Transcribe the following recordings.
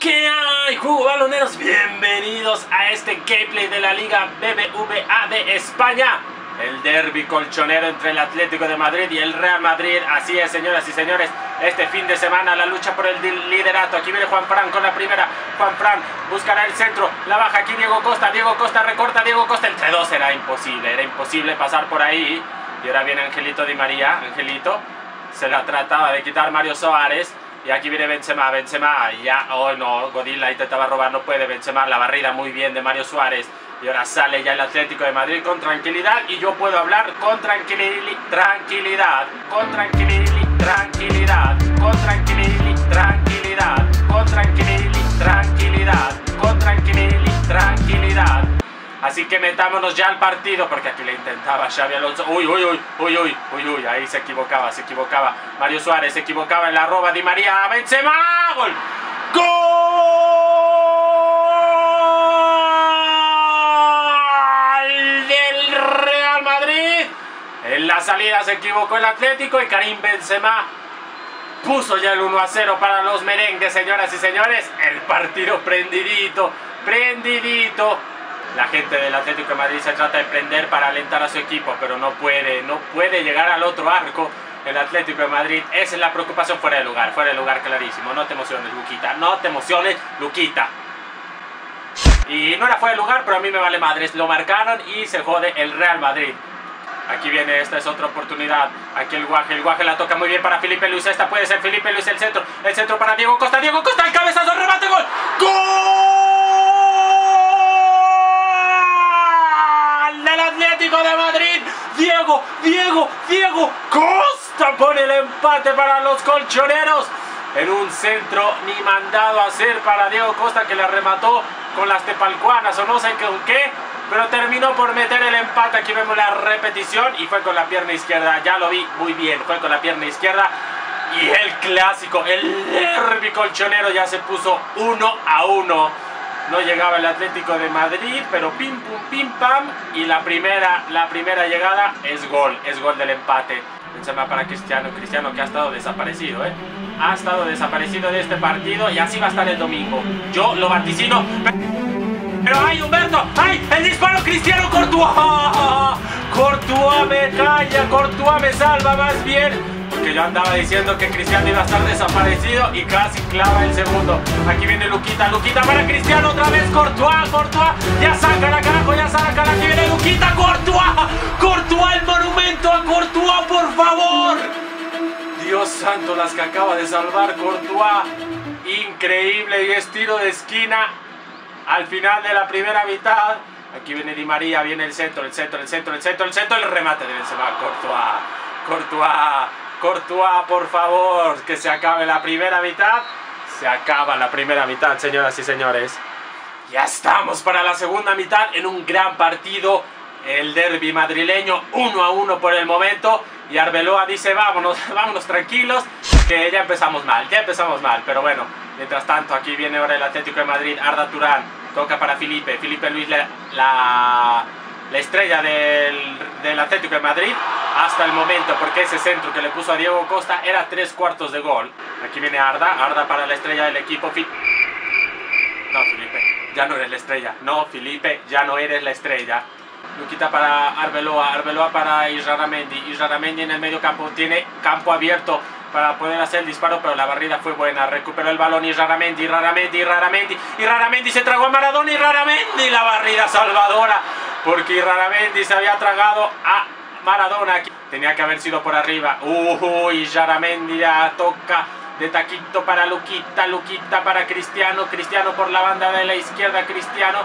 ¿Qué hay, jugobaloneros? Bienvenidos a este gameplay de la Liga BBVA de España. El derbi colchonero entre el Atlético de Madrid y el Real Madrid. Así es, señoras y señores, este fin de semana la lucha por el liderato. Aquí viene Juanfran con la primera. Juanfran buscará el centro, la baja aquí Diego Costa recorta, Diego Costa entre dos. Era imposible pasar por ahí. Y ahora viene Angelito Di María. Angelito se la trataba de quitar Mario Suárez. Y aquí viene Benzema, ya, oh no, Godín la intentaba robar, no puede. Benzema, la barrida muy bien de Mario Suárez. Y ahora sale ya el Atlético de Madrid con tranquilidad. Y yo puedo hablar con tranquilidad. Así que metámonos ya al partido, porque aquí le intentaba Xabi Alonso. Uy, ahí se equivocaba. Mario Suárez se equivocaba en la roba. Di María, Benzema, gol. ¡Gol del Real Madrid! En la salida se equivocó el Atlético y Karim Benzema puso ya el 1-0 para los merengues, señoras y señores. El partido prendidito. La gente del Atlético de Madrid se trata de prender para alentar a su equipo, pero no puede llegar al otro arco. El Atlético de Madrid, esa es la preocupación. Fuera de lugar clarísimo. No te emociones, Luquita. Y no era fuera de lugar, pero a mí me vale madres. Lo marcaron y se jode el Real Madrid. Aquí viene, esta es otra oportunidad. Aquí el Guaje la toca muy bien para Filipe Luis. Esta puede ser Filipe Luis, el centro para Diego Costa, el cabezazo, el remate, gol. Del Atlético de Madrid, Diego Costa pone el empate para los colchoneros en un centro ni mandado a hacer para Diego Costa, que le remató con las tepalcuanas o no sé con qué, pero terminó por meter el empate. Aquí vemos la repetición y fue con la pierna izquierda, ya lo vi muy bien, fue con la pierna izquierda. Y el clásico, el derbi colchonero ya se puso 1-1. No llegaba el Atlético de Madrid, pero pim pum pim pam. Y la primera llegada es gol del empate. Benzema para Cristiano que ha estado desaparecido, ha estado desaparecido de este partido y así va a estar el domingo. Yo lo vaticino. Pero ¡ay, Humberto! ¡Ay! ¡El disparo! ¡Cristiano Courtois! Courtois me calla, Courtois me salva más bien. Porque yo andaba diciendo que Cristiano iba a estar desaparecido y casi clava el segundo. Aquí viene Luquita para Cristiano, otra vez Courtois, ya sácala, carajo, aquí viene Luquita, Courtois, el monumento a Courtois, por favor. Dios santo, las que acaba de salvar Courtois, increíble, y es tiro de esquina al final de la primera mitad. Aquí viene Di María, viene el centro, el remate de Benzema, Courtois, por favor, que se acabe la primera mitad. Se acaba la primera mitad, señoras y señores. Ya estamos para la segunda mitad en un gran partido. El derbi madrileño, 1-1 por el momento. Y Arbeloa dice, vámonos tranquilos, que ya empezamos mal. Pero bueno, mientras tanto, aquí viene ahora el Atlético de Madrid. Arda Turán, toca para Filipe Luis, la estrella del Atlético de Madrid hasta el momento, porque ese centro que le puso a Diego Costa era 3/4 de gol. Aquí viene Arda para la estrella del equipo. No, Filipe, ya no eres la estrella. No, Filipe, ya no eres la estrella. Luquita para Arbeloa para Israramendi en el medio campo. Tiene campo abierto para poder hacer el disparo, pero la barrida fue buena. Recuperó el balón Israramendi se tragó a Maradona. Israramendi, la barrida salvadora, porque Israramendi se había tragado a Maradona. Aquí tenía que haber sido por arriba. Israramendi ya toca de taquito para Luquita para Cristiano por la banda de la izquierda. Cristiano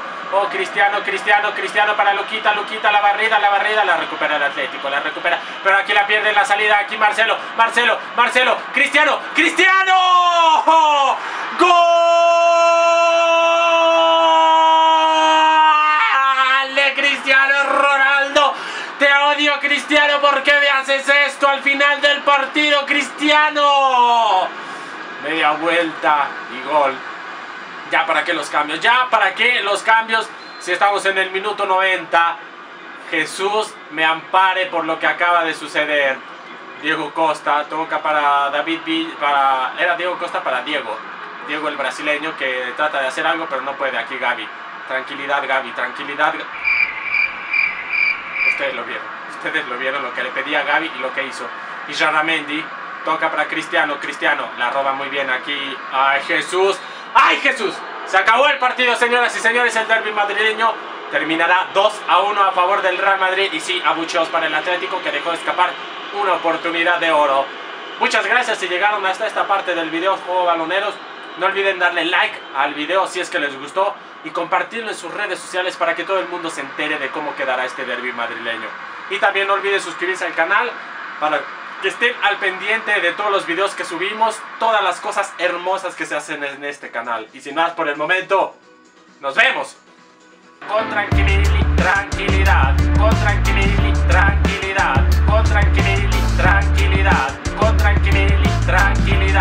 para Luquita, la barrida la recupera el Atlético, pero aquí la pierde en la salida. Aquí Marcelo, Cristiano, ¡gol de Cristiano Ronaldo! Te odio, Cristiano, ¿por qué me haces esto al final del partido, Cristiano? Media vuelta y gol. ¿Ya para qué los cambios? Si estamos en el minuto 90. Jesús me ampare por lo que acaba de suceder. Diego Costa toca para David Villa, era Diego Costa para Diego. Diego el brasileño, que trata de hacer algo pero no puede. Aquí Gavi. Tranquilidad, Gavi, tranquilidad. Ustedes lo vieron lo que le pedía a Gavi y lo que hizo. Y Ramendi toca para Cristiano. Cristiano la roba muy bien aquí. ¡Ay, Jesús! ¡Ay, Jesús! Se acabó el partido, señoras y señores. El derbi madrileño terminará 2-1 a favor del Real Madrid. Y sí, abucheos para el Atlético, que dejó escapar una oportunidad de oro. Muchas gracias si llegaron hasta esta parte del video, Juego Baloneros. No olviden darle like al video si es que les gustó y compartirlo en sus redes sociales para que todo el mundo se entere de cómo quedará este derbi madrileño. Y también no olviden suscribirse al canal para que estén al pendiente de todos los videos que subimos, todas las cosas hermosas que se hacen en este canal. Y sin más por el momento, nos vemos. Con tranquilidad, con tranquilidad, con tranquilidad, con tranquilidad, con tranquilidad.